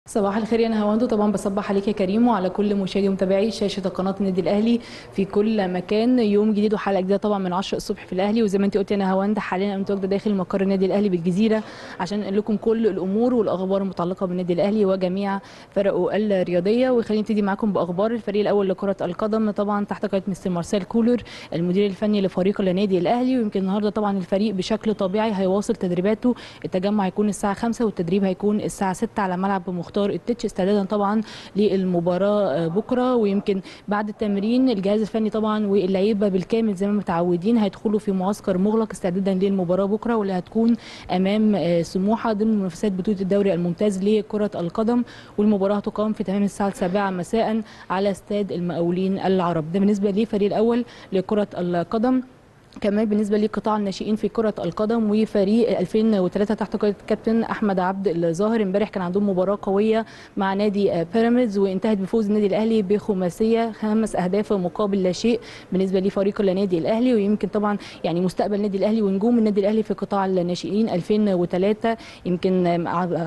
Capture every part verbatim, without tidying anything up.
صباح الخير يا نهاوند، طبعا بصبح عليك يا كريم وعلى كل مشاهدي ومتابعي شاشه قناه النادي الاهلي في كل مكان. يوم جديد وحلقه جديده طبعا من عشرة الصبح في الاهلي، وزي ما انت قلت يا نهاوند حاليا انا متواجده داخل مقر النادي الاهلي بالجزيره عشان نقول لكم كل الامور والاخبار المتعلقه بالنادي الاهلي وجميع فرقه الرياضيه. وخلينا نبتدي معاكم باخبار الفريق الاول لكره القدم طبعا تحت قياده مستر مارسيل كولر المدير الفني لفريق النادي الاهلي. ويمكن النهارده طبعا الفريق بشكل طبيعي هيواصل تدريباته. التجمع هيكون الساعه خمسة والتدريب هيكون الساعه ستة على ملعب مختار التتش استعدادا طبعا للمباراه بكره. ويمكن بعد التمرين الجهاز الفني طبعا واللعيبه بالكامل زي ما متعودين هيدخلوا في معسكر مغلق استعدادا للمباراه بكره، واللي هتكون امام سموحه ضمن منافسات بطوله الدوري الممتاز لكره القدم. والمباراه هتقام في تمام الساعه السابعة مساء على استاد المقاولين العرب. ده بالنسبه للفريق الاول لكره القدم. كمان بالنسبه لقطاع الناشئين في كره القدم وفريق ألفين وثلاثة تحت قياده الكابتن احمد عبد الظاهر، امبارح كان عندهم مباراه قويه مع نادي بيراميدز وانتهت بفوز النادي الاهلي بخماسيه خمس اهداف مقابل لا شيء بالنسبه لفريق النادي الاهلي. ويمكن طبعا يعني مستقبل النادي الاهلي ونجوم النادي الاهلي في قطاع الناشئين ألفين وثلاثة يمكن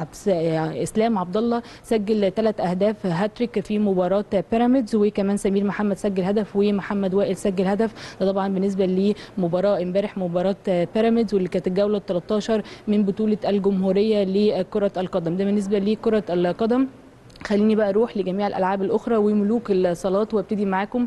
اسلام عبد الله سجل ثلاث اهداف هاتريك في مباراه بيراميدز، وكمان سمير محمد سجل هدف ومحمد وائل سجل هدف. ده طبعا بالنسبه لي مباراه امبارح مباراه بيراميدز واللي كانت الجوله الثالثة عشر من بطوله الجمهوريه لكره القدم. ده بالنسبه لكره القدم. خليني بقى اروح لجميع الالعاب الاخرى وملوك الصالات وابتدي معاكم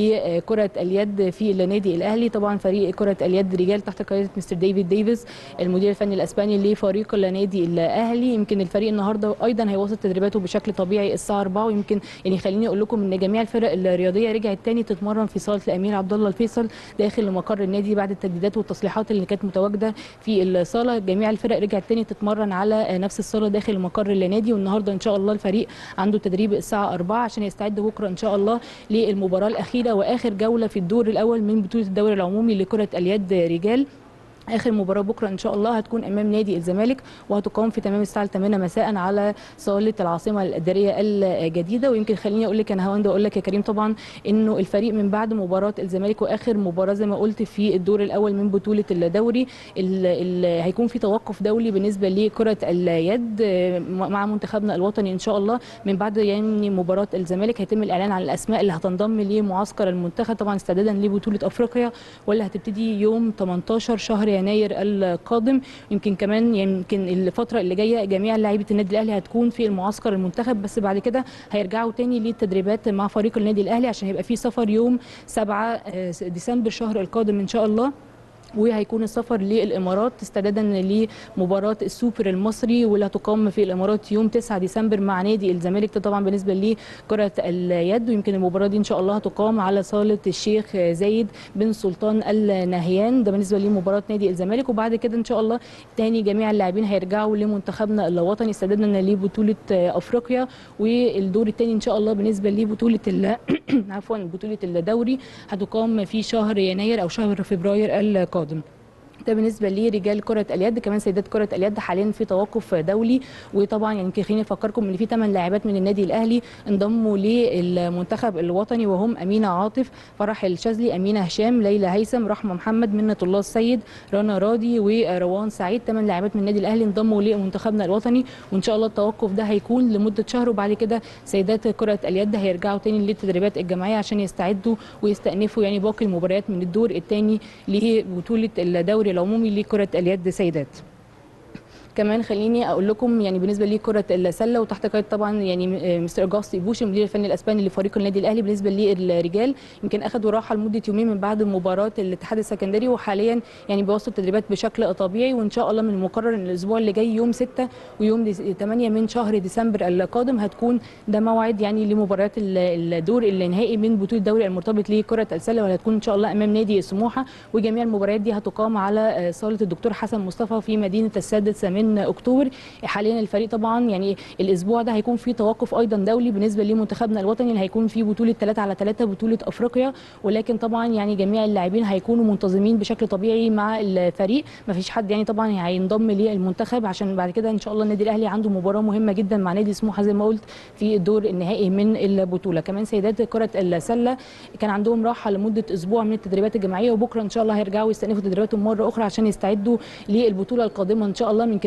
بكره اليد في النادي الاهلي. طبعا فريق كره اليد رجال تحت قياده مستر ديفيد ديفيس المدير الفني الاسباني لفريق النادي الاهلي. يمكن الفريق النهارده ايضا هيواصل تدريباته بشكل طبيعي الساعه أربعة. ويمكن يعني خليني اقول لكم ان جميع الفرق الرياضيه رجعت تاني تتمرن في صاله الامير عبد الله الفيصل داخل مقر النادي بعد التجديدات والتصليحات اللي كانت متواجده في الصاله. جميع الفرق رجعت تاني تتمرن على نفس الصاله داخل مقر النادي، والنهارده ان شاء الله الفريق عنده تدريب الساعه أربعة عشان يستعد بكره ان شاء الله للمباراه الاخيره واخر جوله في الدور الاول من بطوله الدوري العمومي لكره اليد رجال. اخر مباراه بكره ان شاء الله هتكون امام نادي الزمالك وهتقام في تمام الساعه الثامنة مساء على صاله العاصمه الاداريه الجديده. ويمكن خليني اقول لك انا هوند اقول لك يا كريم طبعا انه الفريق من بعد مباراه الزمالك واخر مباراه زي ما قلت في الدور الاول من بطوله الدوري اللي هيكون في توقف دولي بالنسبه لكره اليد مع منتخبنا الوطني ان شاء الله. من بعد يعني مباراه الزمالك هيتم الاعلان عن الاسماء اللي هتنضم لمعسكر المنتخب طبعا استعدادا لبطوله افريقيا واللي هتبتدي يوم ثمانية عشر شهر يناير القادم. يمكن كمان يمكن الفتره اللي جايه جميع لاعيبه النادي الاهلي هتكون في المعسكر المنتخب، بس بعد كده هيرجعوا تاني للتدريبات مع فريق النادي الاهلي عشان هيبقى في سفر يوم سبعة ديسمبر شهر القادم ان شاء الله. وهيكون السفر للامارات استعدادا لمباراه السوبر المصري واللي هتقام في الامارات يوم تسعة ديسمبر مع نادي الزمالك. ده طبعا بالنسبه لكره اليد. ويمكن المباراه دي ان شاء الله هتقام على صاله الشيخ زايد بن سلطان النهيان. ده بالنسبه لمباراه نادي الزمالك. وبعد كده ان شاء الله تاني جميع اللاعبين هيرجعوا لمنتخبنا الوطني استعدادا لبطوله افريقيا. والدور الثاني ان شاء الله بالنسبه لبطوله عفوا بطوله الدوري هتقام في شهر يناير او شهر فبراير القادم. ده بالنسبه لرجال كره اليد. كمان سيدات كره اليد حاليا في توقف دولي. وطبعا يعني خليني افكركم ان في ثمان لاعبات من النادي الاهلي انضموا للمنتخب الوطني وهم امينه عاطف، فرح الشاذلي، امينه هشام، ليلى هيثم، رحمه محمد، منة الله السيد، رنا راضي وروان سعيد. ثمان لاعبات من النادي الاهلي انضموا لمنتخبنا الوطني وان شاء الله التوقف ده هيكون لمده شهر وبعد كده سيدات كره اليد هيرجعوا تاني للتدريبات الجماعيه عشان يستعدوا ويستأنفوا يعني باقي المباريات من الدور الثاني لبطوله الدوري العمومي لكرة اليد سيدات. كمان خليني اقول لكم يعني بالنسبه لكره السله وتحت قياده طبعا يعني مستر اجاستي بوش المدير الفني الاسباني لفريق النادي الاهلي. بالنسبه للرجال يمكن اخذوا راحه لمده يومين من بعد مباراه الاتحاد السكندري وحاليا يعني بيواصلوا التدريبات بشكل طبيعي. وان شاء الله من المقرر ان الاسبوع اللي جاي يوم ستة ويوم ثمانية من شهر ديسمبر القادم هتكون ده موعد يعني لمباريات الدور النهائي من بطوله الدوري المرتبط لكره السله واللي هتكون ان شاء الله امام نادي سموحه. وجميع المباريات دي هتقام على صاله الدكتور حسن مصطفى في مدينه السادس من اكتوبر. حاليا الفريق طبعا يعني الاسبوع ده هيكون في توقف ايضا دولي بالنسبه لمنتخبنا الوطني اللي هيكون في بطوله ثلاثة على ثلاثة بطوله افريقيا. ولكن طبعا يعني جميع اللاعبين هيكونوا منتظمين بشكل طبيعي مع الفريق، ما فيش حد يعني طبعا هينضم للمنتخب عشان بعد كده ان شاء الله النادي الاهلي عنده مباراه مهمه جدا مع نادي سموحه زي ما قلت في الدور النهائي من البطوله. كمان سيدات كره السله كان عندهم راحه لمده اسبوع من التدريبات الجماعيه وبكره ان شاء الله هيرجعوا يستأنفوا تدريباتهم مره اخرى عشان يستعدوا للبطوله القادمه ان شاء الله. يمكن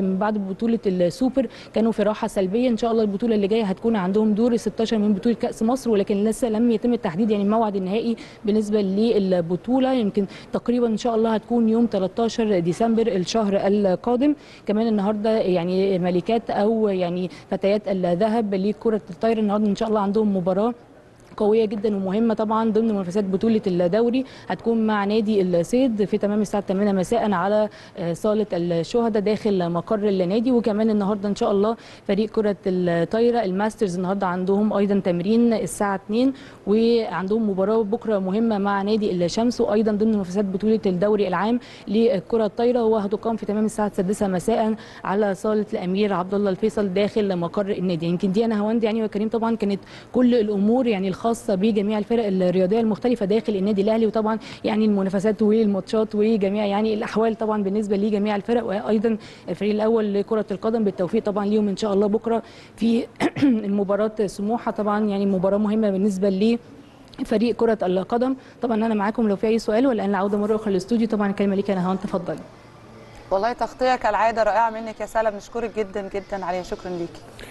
من بعد بطوله السوبر كانوا في راحه سلبيه. ان شاء الله البطوله اللي جايه هتكون عندهم دور ستاشر من بطوله كاس مصر، ولكن لسه لم يتم التحديد يعني الموعد النهائي بالنسبه للبطوله. يمكن تقريبا ان شاء الله هتكون يوم تلتاشر ديسمبر الشهر القادم. كمان النهارده يعني ملكات او يعني فتيات الذهب لكره الطايره النهارده ان شاء الله عندهم مباراه قويه جدا ومهمه طبعا ضمن منافسات بطوله الدوري، هتكون مع نادي الصيد في تمام الساعه الثامنة مساء على صاله الشهداء داخل مقر النادي. وكمان النهارده ان شاء الله فريق كره الطايره الماسترز النهارده عندهم ايضا تمرين الساعه اتنين، وعندهم مباراه بكره مهمه مع نادي الشمس وايضا ضمن منافسات بطوله الدوري العام لكره الطايره، وهتقام في تمام الساعه السادسة مساء على صاله الامير عبد الله الفيصل داخل مقر النادي. يمكن دي انا هوند يعني وكريم طبعا كانت كل الامور يعني الخاصه بجميع الفرق الرياضيه المختلفه داخل النادي الاهلي، وطبعا يعني المنافسات والماتشات وجميع يعني الاحوال طبعا بالنسبه لجميع الفرق، وايضا الفريق الاول لكره القدم بالتوفيق طبعا ليهم ان شاء الله بكره في المباراه سموحه. طبعا يعني مباراه مهمه بالنسبه لي فريق كره القدم. طبعا انا معاكم لو في اي سؤال، ولا انا العوده مره اخرى للاستوديو. طبعا الكلمه ليك انا هون، تفضلي. والله تغطيه كالعاده رائعه منك يا سلام، نشكرك جدا جدا عليها، شكرا ليكي.